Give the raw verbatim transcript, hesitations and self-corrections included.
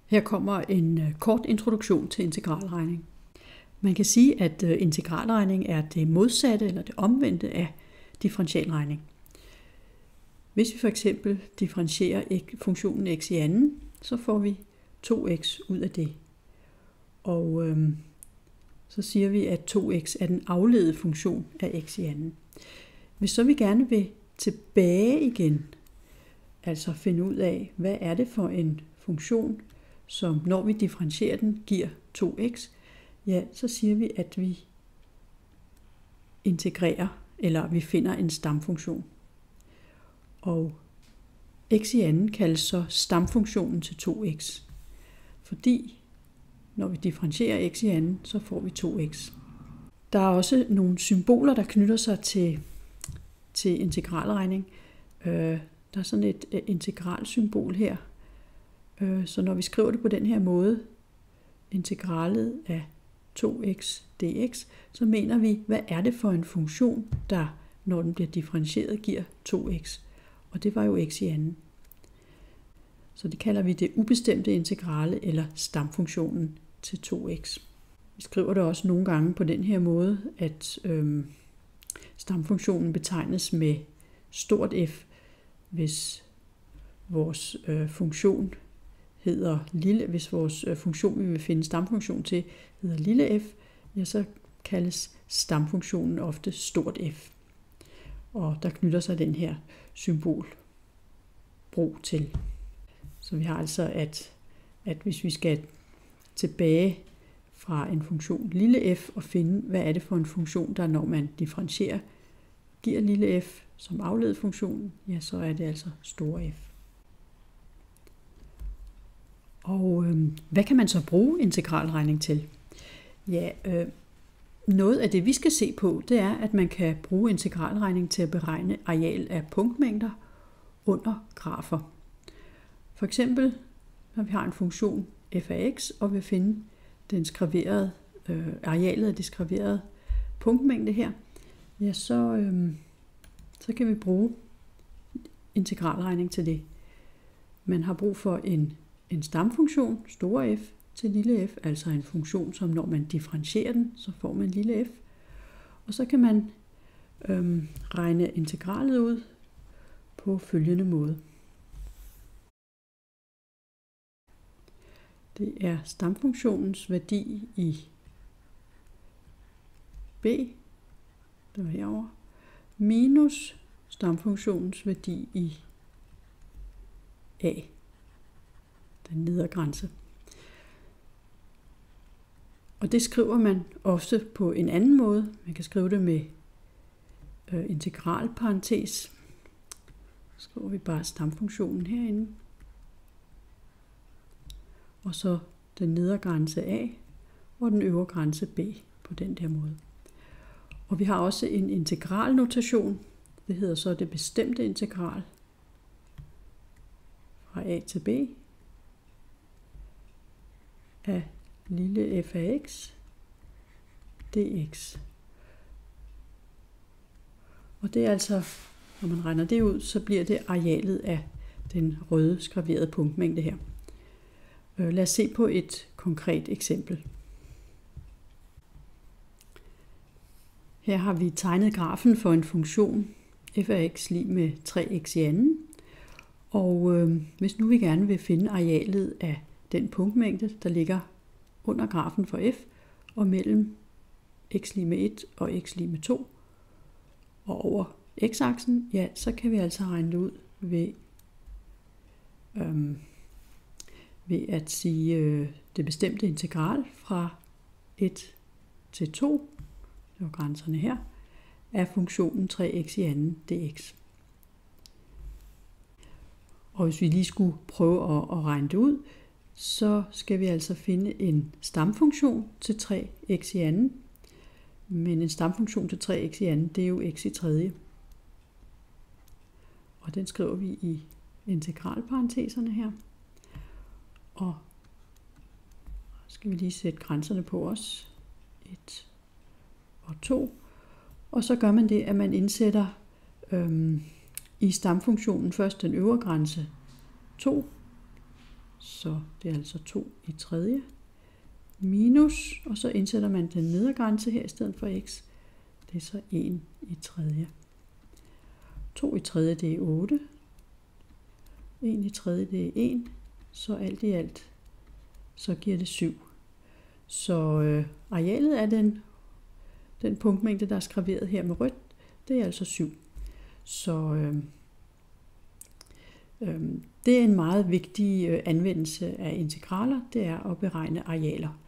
Her kommer en kort introduktion til integralregning. Man kan sige, at integralregning er det modsatte eller det omvendte af differentialregning. Hvis vi for eksempel differentierer funktionen x i anden, så får vi to x ud af det. Og øhm, så siger vi, at to x er den afledede funktion af x i anden. Hvis så vi gerne vil tilbage igen, altså finde ud af, hvad er det for en funktion, som når vi differentierer den, giver to x, ja, så siger vi, at vi integrerer, eller vi finder en stamfunktion. Og x i anden kaldes så stamfunktionen til to x, fordi når vi differentierer x i anden, så får vi to x. Der er også nogle symboler, der knytter sig til, til integralregning. Øh, der er sådan et uh, integralsymbol her. Øh, så når vi skriver det på den her måde, integralet af to x dx, så mener vi, hvad er det for en funktion, der når den bliver differentieret, giver to x. Og det var jo x i anden. Så det kalder vi det ubestemte integrale eller stamfunktionen til to x. Vi skriver det også nogle gange på den her måde, at øhm, stamfunktionen betegnes med stort F, hvis vores øh, funktion hedder lille, hvis vores øh, funktion, vi vil finde stamfunktion til, hedder lille f, ja, så kaldes stamfunktionen ofte stort F. Og der knytter sig den her symbolbrug til. Så vi har altså, at, at hvis vi skal tilbage fra en funktion lille f og finde, hvad er det for en funktion, der når man differentierer, giver lille f som afledet funktion, ja, så er det altså store F. Og øh, hvad kan man så bruge integralregning til? Ja, øh, noget af det, vi skal se på, det er, at man kan bruge integralregning til at beregne areal af punktmængder under grafer. For eksempel, når vi har en funktion f af x, og vil finde den skraverede, øh, arealet af det skraverede punktmængde her, ja, så, øh, så kan vi bruge integralregning til det. Man har brug for en, en stamfunktion, store F, til lille f, altså en funktion, som når man differentierer den, så får man lille f. Og så kan man øhm, regne integralet ud på følgende måde. Det er stamfunktionens værdi i b, det var herovre, minus stamfunktionens værdi i a, den nedre grænse. Og det skriver man ofte på en anden måde. Man kan skrive det med øh, integralparentes. Så skriver vi bare stamfunktionen herinde. Og så den nedre grænse a, og den øvre grænse b på den der måde. Og vi har også en integralnotation. Det hedder så det bestemte integral fra a til b af lille f af x dx. Og det er altså, når man regner det ud, så bliver det arealet af den røde skraverede punktmængde her. Lad os se på et konkret eksempel. Her har vi tegnet grafen for en funktion f af x lig med tre x i anden. Og øh, hvis nu vi gerne vil finde arealet af den punktmængde, der ligger under grafen for f, og mellem x lig med et og x lig med to, og over x-aksen, ja, så kan vi altså regne det ud ved, øhm, ved at sige øh, det bestemte integral fra et til to, det var grænserne her, af funktionen tre x i anden dx. Og hvis vi lige skulle prøve at, at regne det ud, så skal vi altså finde en stamfunktion til tre x i anden. Men en stamfunktion til tre x i anden, det er jo x i tredje. Og den skriver vi i integralparenteserne her. Og så skal vi lige sætte grænserne på os. et og to. Og så gør man det, at man indsætter øhm, i stamfunktionen først den øvre grænse to, så Så det er altså to i tredje minus, og så indsætter man den nedre grænse her i stedet for x. Det er så en i tredje. to i tredje, det er otte. en i tredje, det er en. Så alt i alt, så giver det syv. Så øh, arealet af den, den punktmængde, der er skraveret her med rødt, det er altså syv. Så øh, øh, det er en meget vigtig øh, anvendelse af integraler, det er at beregne arealer.